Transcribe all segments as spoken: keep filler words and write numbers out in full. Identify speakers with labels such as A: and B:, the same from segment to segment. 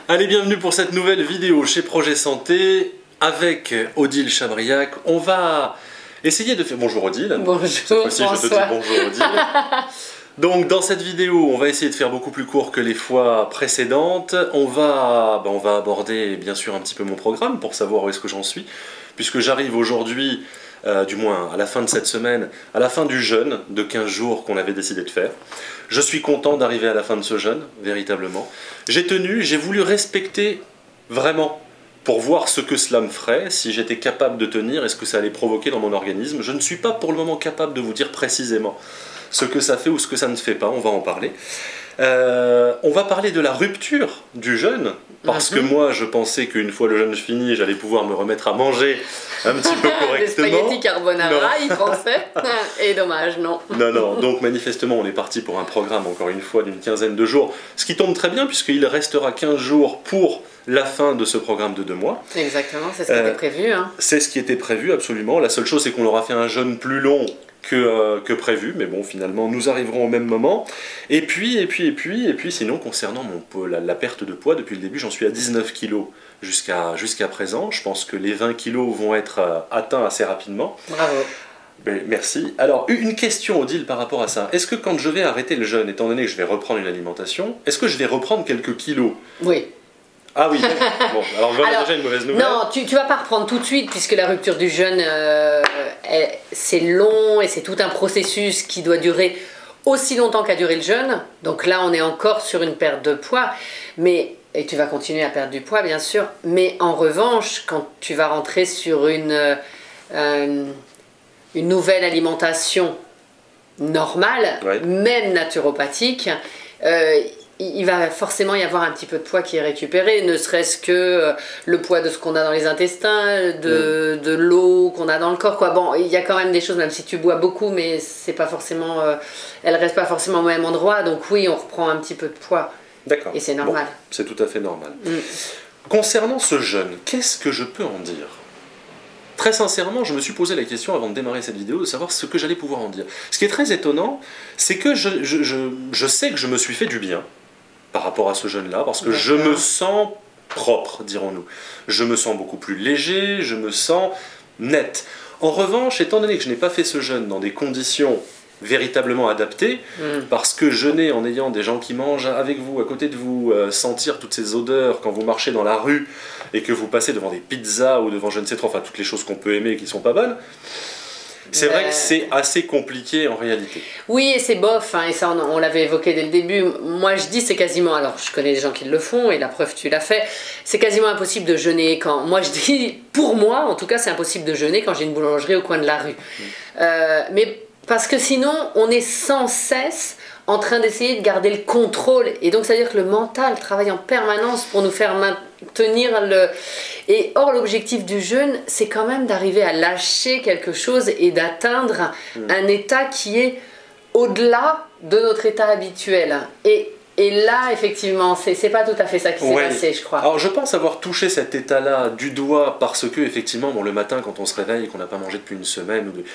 A: Allez, bienvenue pour cette nouvelle vidéo chez Projet Santé avec Odile Chabriac. On va essayer de faire... Bonjour Odile.
B: Bonjour
A: Cette fois-ci, je te dis bonjour Odile. Donc dans cette vidéo, on va essayer de faire beaucoup plus court que les fois précédentes. On va, ben, on va aborder bien sûr un petit peu mon programme pour savoir où est-ce que j'en suis. Puisque j'arrive aujourd'hui, euh, du moins à la fin de cette semaine, à la fin du jeûne de quinze jours qu'on avait décidé de faire. Je suis content d'arriver à la fin de ce jeûne, véritablement. J'ai tenu, j'ai voulu respecter vraiment pour voir ce que cela me ferait, si j'étais capable de tenir et ce que ça allait provoquer dans mon organisme. Je ne suis pas pour le moment capable de vous dire précisément ce que ça fait ou ce que ça ne fait pas, on va en parler. Euh, on va parler de la rupture du jeûne, parce mm-hmm. que moi je pensais qu'une fois le jeûne fini, j'allais pouvoir me remettre à manger un petit peu correctement.
B: Les spaghettis carbonara, il pensait, et dommage, non.
A: Non, non, donc manifestement on est parti pour un programme, encore une fois, d'une quinzaine de jours, ce qui tombe très bien puisqu'il restera quinze jours pour la fin de ce programme de deux mois.
B: Exactement, c'est ce qui euh, était prévu. Hein.
A: C'est ce qui était prévu, absolument. La seule chose, c'est qu'on aura fait un jeûne plus long que, euh, que prévu, mais bon, finalement, nous arriverons au même moment. Et puis, et puis, et puis, et puis, sinon, concernant mon, la, la perte de poids, depuis le début, j'en suis à dix-neuf kilos jusqu'à jusqu'à présent. Je pense que les vingt kilos vont être euh, atteints assez rapidement.
B: Bravo.
A: Ben, merci. Alors, une question, Odile, par rapport à ça. Est-ce que quand je vais arrêter le jeûne, étant donné que je vais reprendre une alimentation, est-ce que je vais reprendre quelques kilos?
B: Oui.
A: Ah oui, bon, alors voilà alors, déjà une mauvaise nouvelle.
B: Non, tu ne vas pas reprendre tout de suite puisque la rupture du jeûne, euh, c'est long et c'est tout un processus qui doit durer aussi longtemps qu'a duré le jeûne. Donc là, on est encore sur une perte de poids, mais, et tu vas continuer à perdre du poids bien sûr, mais en revanche, quand tu vas rentrer sur une, euh, une nouvelle alimentation normale, ouais. même naturopathique, euh, il va forcément y avoir un petit peu de poids qui est récupéré, ne serait-ce que le poids de ce qu'on a dans les intestins, de, mmh. de l'eau qu'on a dans le corps, quoi. Bon, il y a quand même des choses, même si tu bois beaucoup, mais c'est pas forcément, euh, elles restent pas forcément au même endroit, donc oui, on reprend un petit peu de poids.
A: D'accord.
B: Et c'est normal.
A: Bon, c'est tout à fait normal.
B: Mmh.
A: Concernant ce jeûne, qu'est-ce que je peux en dire ? Très sincèrement, je me suis posé la question avant de démarrer cette vidéo de savoir ce que j'allais pouvoir en dire. Ce qui est très étonnant, c'est que je, je, je, je sais que je me suis fait du bien par rapport à ce jeûne-là, parce que je me sens propre, dirons-nous. Je me sens beaucoup plus léger, je me sens net. En revanche, étant donné que je n'ai pas fait ce jeûne dans des conditions véritablement adaptées, mm. parce que jeûner en ayant des gens qui mangent avec vous, à côté de vous, euh, sentir toutes ces odeurs quand vous marchez dans la rue, et que vous passez devant des pizzas ou devant je ne sais trop, enfin toutes les choses qu'on peut aimer et qui ne sont pas bonnes, c'est vrai que c'est assez compliqué en réalité.
B: Oui, et c'est bof, hein, et ça on, on l'avait évoqué dès le début. Moi je dis c'est quasiment, alors je connais des gens qui le font, et la preuve tu l'as fait, c'est quasiment impossible de jeûner quand, moi je dis, pour moi en tout cas c'est impossible de jeûner quand j'ai une boulangerie au coin de la rue. Mmh. Euh, mais parce que sinon on est sans cesse en train d'essayer de garder le contrôle, et donc ça veut dire que le mental travaille en permanence pour nous faire maintenir le... Et or l'objectif du jeûne, c'est quand même d'arriver à lâcher quelque chose et d'atteindre mmh. un état qui est au-delà de notre état habituel. Et, et là, effectivement, c'est pas tout à fait ça qui s'est ouais. passé, je crois.
A: Alors je pense avoir touché cet état-là du doigt parce que, effectivement, bon, le matin, quand on se réveille et qu'on n'a pas mangé depuis une semaine, ou de...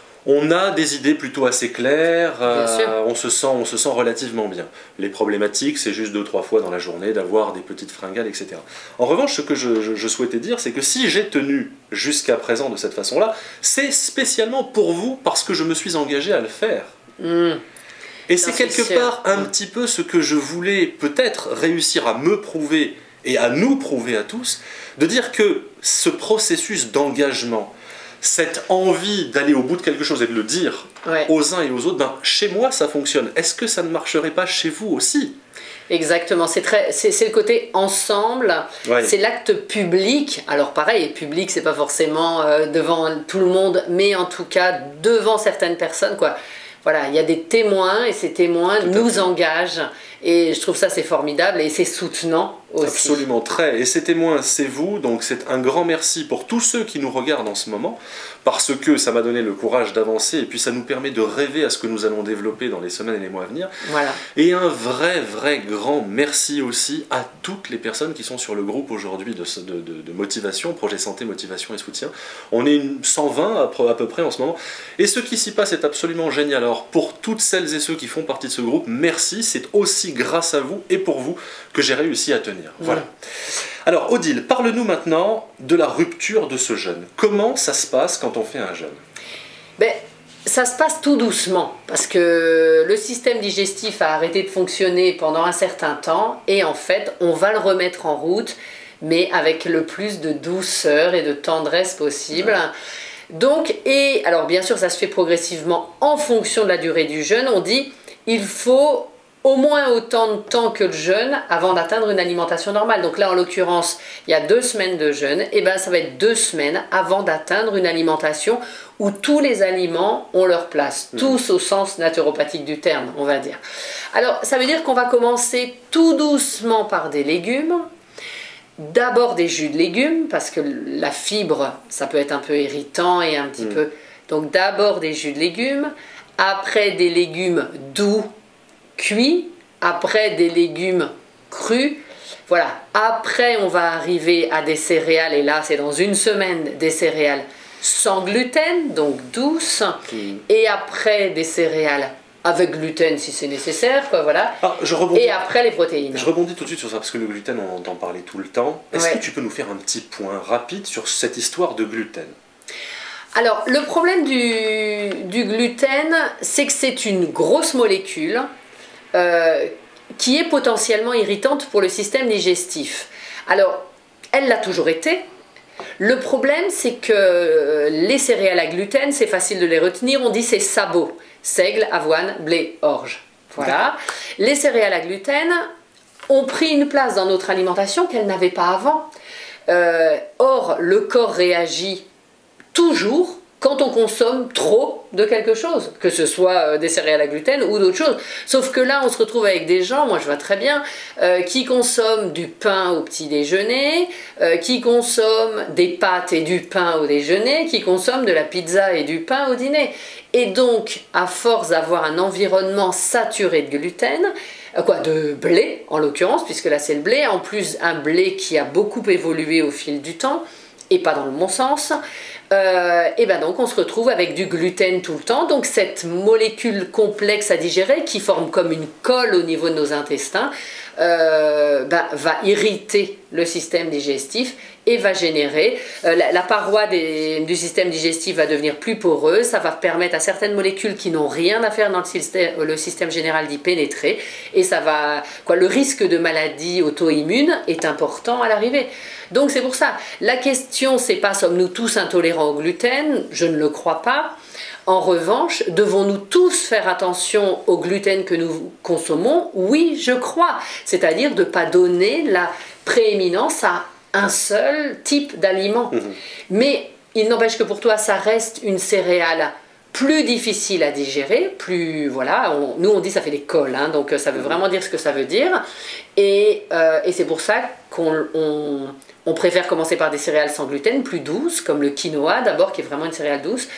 A: on a des idées plutôt assez claires, euh, on, se sent, on se sent relativement bien. Les problématiques, c'est juste deux trois fois dans la journée d'avoir des petites fringales, et cetera. En revanche, ce que je, je, je souhaitais dire, c'est que si j'ai tenu jusqu'à présent de cette façon-là, c'est spécialement pour vous, parce que je me suis engagé à le faire.
B: Mmh.
A: Et c'est quelque sûr. part un mmh. petit peu ce que je voulais peut-être réussir à me prouver, et à nous prouver à tous, de dire que ce processus d'engagement, cette envie d'aller au bout de quelque chose et de le dire ouais. aux uns et aux autres, ben, chez moi ça fonctionne. Est-ce que ça ne marcherait pas chez vous aussi ?
B: Exactement, c'est le côté ensemble, ouais. c'est l'acte public. Alors pareil, public c'est pas forcément euh, devant tout le monde, mais en tout cas devant certaines personnes, quoi. Voilà, il y a des témoins et ces témoins nous engagent, et je trouve ça c'est formidable et c'est soutenant aussi.
A: Absolument, très. Et ces témoins, c'est vous, donc c'est un grand merci pour tous ceux qui nous regardent en ce moment, parce que ça m'a donné le courage d'avancer et puis ça nous permet de rêver à ce que nous allons développer dans les semaines et les mois à venir.
B: Voilà.
A: Et un vrai, vrai grand merci aussi à toutes les personnes qui sont sur le groupe aujourd'hui de, de, de, de motivation, Projet Santé, Motivation et Soutien. On est une cent vingt à, à peu près en ce moment. Et ce qui s'y passe est absolument génial. Alors pour toutes celles et ceux qui font partie de ce groupe, merci, c'est aussi aussi grâce à vous et pour vous que j'ai réussi à tenir. Voilà. Mmh. Alors Odile, parle-nous maintenant de la rupture de ce jeûne. Comment ça se passe quand on fait un jeûne?
B: Ben, ça se passe tout doucement, parce que le système digestif a arrêté de fonctionner pendant un certain temps, et en fait, on va le remettre en route, mais avec le plus de douceur et de tendresse possible. Ouais. Donc, et alors bien sûr, ça se fait progressivement en fonction de la durée du jeûne. On dit, il faut au moins autant de temps que le jeûne avant d'atteindre une alimentation normale. Donc là, en l'occurrence, il y a deux semaines de jeûne, et ben ça va être deux semaines avant d'atteindre une alimentation où tous les aliments ont leur place, mmh. tous au sens naturopathique du terme, on va dire. Alors, ça veut dire qu'on va commencer tout doucement par des légumes, d'abord des jus de légumes, parce que la fibre, ça peut être un peu irritant et un petit mmh. peu... Donc d'abord des jus de légumes, après des légumes doux, cuits, après des légumes crus, voilà. Après, on va arriver à des céréales, et là, c'est dans une semaine, des céréales sans gluten, donc douces, mmh. et après des céréales avec gluten si c'est nécessaire, quoi, voilà.
A: Ah, je rebondis,
B: et après les protéines.
A: Je rebondis tout de suite sur ça, parce que le gluten, on entend parler tout le temps. Est-ce
B: ouais.
A: que tu peux nous faire un petit point rapide sur cette histoire de gluten?
B: Alors, le problème du, du gluten, c'est que c'est une grosse molécule euh, qui est potentiellement irritante pour le système digestif. Alors, elle l'a toujours été. Le problème, c'est que les céréales à gluten, c'est facile de les retenir, on dit c'est sabot, seigle, avoine, blé, orge. Voilà. Les céréales à gluten ont pris une place dans notre alimentation qu'elles n'avaient pas avant. Euh, or, le corps réagit toujours quand on consomme trop de quelque chose, que ce soit des céréales à gluten ou d'autres choses. Sauf que là, on se retrouve avec des gens, moi je vois très bien, euh, qui consomment du pain au petit déjeuner, euh, qui consomment des pâtes et du pain au déjeuner, qui consomment de la pizza et du pain au dîner. Et donc, à force d'avoir un environnement saturé de gluten, euh, quoi, de blé en l'occurrence, puisque là c'est le blé, en plus un blé qui a beaucoup évolué au fil du temps, et pas dans le bon sens, euh, et ben donc on se retrouve avec du gluten tout le temps, donc cette molécule complexe à digérer qui forme comme une colle au niveau de nos intestins euh, ben, va irriter le système digestif et va générer, euh, la, la paroi des, du système digestif va devenir plus poreuse, ça va permettre à certaines molécules qui n'ont rien à faire dans le système, le système général d'y pénétrer, et ça va, quoi, le risque de maladie auto-immune est important à l'arrivée. Donc c'est pour ça, la question c'est pas sommes-nous tous intolérants au gluten, je ne le crois pas. En revanche, devons-nous tous faire attention au gluten que nous consommons? Oui, je crois. C'est-à-dire de ne pas donner la prééminence à un seul type d'aliment. Mmh. Mais il n'empêche que pour toi, ça reste une céréale plus difficile à digérer, plus, voilà, on, nous on dit ça fait des cols, hein, donc ça veut vraiment dire ce que ça veut dire. Et, euh, et c'est pour ça qu'on on, on préfère commencer par des céréales sans gluten, plus douces, comme le quinoa d'abord, qui est vraiment une céréale douce,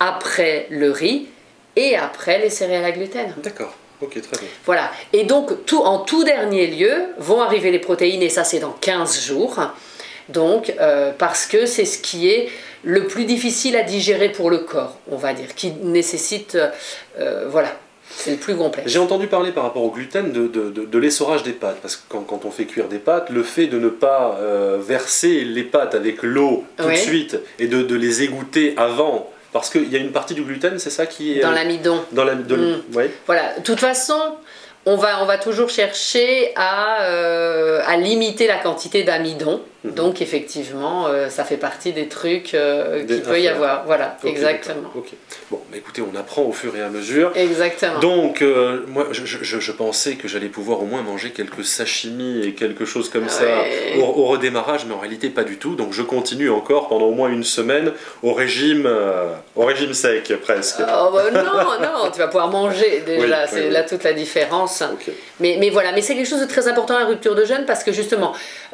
B: après le riz, et après les céréales à gluten.
A: D'accord. Ok, très bien.
B: Voilà, et donc tout, en tout dernier lieu vont arriver les protéines, et ça c'est dans quinze jours, donc euh, parce que c'est ce qui est le plus difficile à digérer pour le corps, on va dire, qui nécessite, euh, voilà, c'est le plus complexe.
A: J'ai entendu parler par rapport au gluten de, de, de, de l'essorage des pâtes, parce que quand, quand on fait cuire des pâtes, le fait de ne pas euh, verser les pâtes avec l'eau tout oui. de suite, et de, de les égoutter avant, parce qu'il y a une partie du gluten, c'est ça qui est...
B: Dans l'amidon.
A: Dans l'amidon, mmh. oui.
B: Voilà, de toute façon, on va, on va toujours chercher à, euh, à limiter la quantité d'amidon. Mmh. Donc effectivement, euh, ça fait partie des trucs euh, qu'il peut y avoir. Voilà, okay, exactement.
A: Okay. Bon, bah, écoutez, on apprend au fur et à mesure.
B: Exactement.
A: Donc, euh, moi, je, je, je pensais que j'allais pouvoir au moins manger quelques sashimi et quelque chose comme ouais. ça au, au redémarrage, mais en réalité pas du tout. Donc je continue encore pendant au moins une semaine au régime, euh, au régime sec, presque.
B: Oh, bah, non, non, tu vas pouvoir manger déjà, oui, c'est oui, là oui. toute la différence. Okay. Mais, mais voilà, mais c'est quelque chose de très important la rupture de jeûne, parce que justement,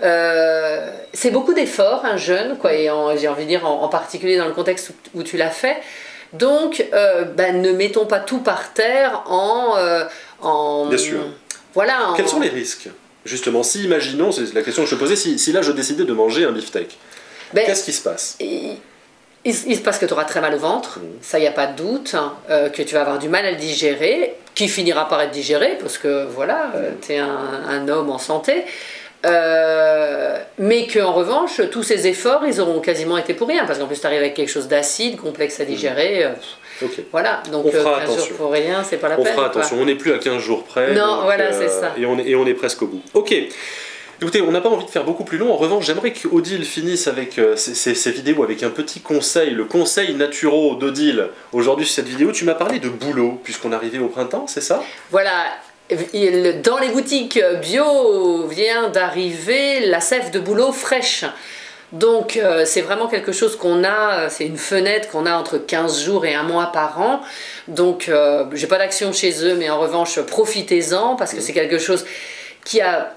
B: euh, c'est beaucoup d'efforts, un jeûne, quoi, et j'ai envie de dire en, en particulier dans le contexte où, où tu l'as fait. Donc, euh, ben, ne mettons pas tout par terre en... Euh, en
A: Bien sûr.
B: Voilà. En...
A: Quels sont les risques? Justement, si, imaginons, c'est la question que je te posais, si, si là je décidais de manger un beefsteak, ben, qu'est-ce qui se passe?
B: il, il se passe que tu auras très mal au ventre, mmh. ça, il n'y a pas de doute, hein, euh, que tu vas avoir du mal à le digérer, qui finira par être digéré, parce que voilà, euh, tu es un, un homme en santé. Euh, mais qu'en revanche, tous ces efforts, ils auront quasiment été pour rien, parce qu'en plus, tu arrives avec quelque chose d'acide, complexe à digérer. Euh, okay. Voilà, donc
A: on fera
B: quinze
A: attention.
B: jours pour rien, c'est pas la
A: on
B: peine.
A: On fera attention,
B: quoi.
A: On n'est plus à quinze jours près.
B: Non,
A: donc,
B: voilà,
A: euh,
B: c'est ça.
A: Et on est, et on est presque au bout. Ok. Écoutez, on n'a pas envie de faire beaucoup plus long. En revanche, j'aimerais qu'Odile finisse avec euh, ces, ces, ces vidéos avec un petit conseil, le conseil naturel d'Odile. Aujourd'hui, sur cette vidéo, tu m'as parlé de bouleau, puisqu'on arrivait au printemps, c'est ça?
B: Voilà. Dans les boutiques bio vient d'arriver la sève de bouleau fraîche. Donc euh, c'est vraiment quelque chose qu'on a, c'est une fenêtre qu'on a entre quinze jours et un mois par an. Donc euh, j'ai pas d'action chez eux, mais en revanche profitez-en parce que c'est quelque chose qui a...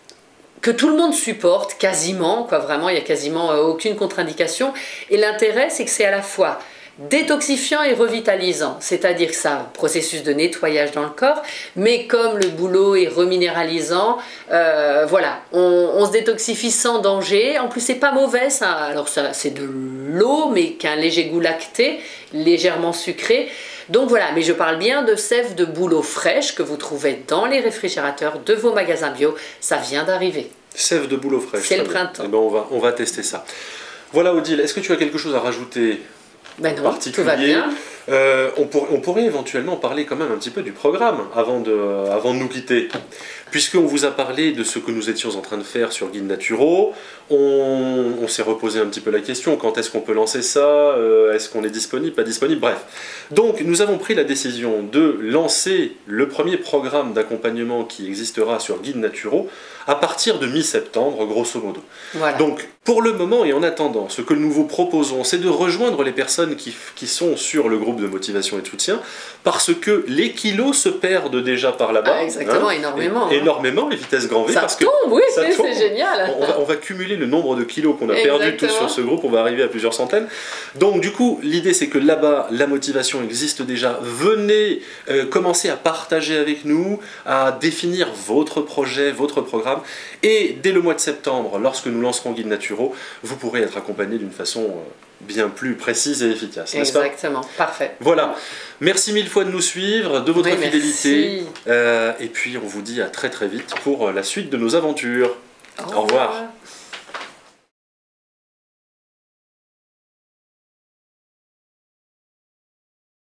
B: que tout le monde supporte quasiment, quoi, vraiment il n'y a quasiment euh, aucune contre-indication. Et l'intérêt c'est que c'est à la fois détoxifiant et revitalisant, c'est-à-dire que ça a un processus de nettoyage dans le corps, mais comme le bouleau est reminéralisant, euh, voilà, on, on se détoxifie sans danger. En plus, c'est pas mauvais, ça. Alors ça, c'est de l'eau, mais qu'un léger goût lacté, légèrement sucré. Donc voilà, mais je parle bien de sève de bouleau fraîche que vous trouvez dans les réfrigérateurs de vos magasins bio. Ça vient d'arriver.
A: Sève de bouleau fraîche.
B: C'est le printemps.
A: Eh ben, on va, on va tester ça. Voilà, Odile, est-ce que tu as quelque chose à rajouter?
B: Ben non, tout va bien.
A: Euh, on, pour, on pourrait éventuellement parler quand même un petit peu du programme avant de, euh, avant de nous quitter. Puisqu'on vous a parlé de ce que nous étions en train de faire sur Guide Naturo, on, on s'est reposé un petit peu la question, quand est-ce qu'on peut lancer ça, euh, est-ce qu'on est disponible, pas disponible, bref. Donc nous avons pris la décision de lancer le premier programme d'accompagnement qui existera sur Guide Naturo à partir de mi-septembre, grosso modo.
B: Voilà.
A: Donc pour le moment et en attendant, ce que nous vous proposons, c'est de rejoindre les personnes qui, qui sont sur le groupe de motivation et de soutien, parce que les kilos se perdent déjà par là-bas.
B: Ah, exactement,
A: hein,
B: énormément.
A: Et,
B: hein.
A: Énormément, les vitesses grand V.
B: Ça
A: parce
B: tombe,
A: que
B: oui,
A: ça tombe.
B: C'est génial.
A: On va, on va cumuler le nombre de kilos qu'on a perdu tous sur ce groupe, on va arriver à plusieurs centaines. Donc du coup, l'idée c'est que là-bas, la motivation existe déjà. Venez euh, commencer à partager avec nous, à définir votre projet, votre programme. Et dès le mois de septembre, lorsque nous lancerons Guide Naturo, vous pourrez être accompagné d'une façon... Euh, bien plus précise et efficace, n'est-ce pas?
B: Exactement, parfait.
A: Voilà, merci mille fois de nous suivre, de votre
B: oui,
A: fidélité, euh, et puis on vous dit à très très vite pour la suite de nos aventures.
B: Au,
A: Au revoir.
B: revoir.